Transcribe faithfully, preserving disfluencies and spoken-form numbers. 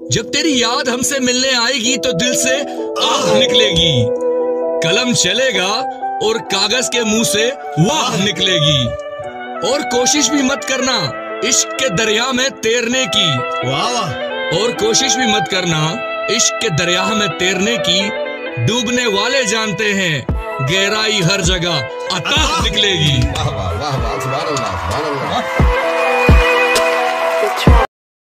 जब तेरी याद हमसे मिलने आएगी तो दिल से आह निकलेगी। कलम चलेगा और कागज के मुंह से वाह निकलेगी। और कोशिश भी मत करना इश्क के दरिया में तैरने की। वाह वाह। और कोशिश भी मत करना इश्क के दरिया में तैरने की। डूबने वाले जानते हैं गहराई हर जगह अथाह निकलेगी। वाह वाह वाह वाह, सुभान अल्लाह, सुभान अल्लाह।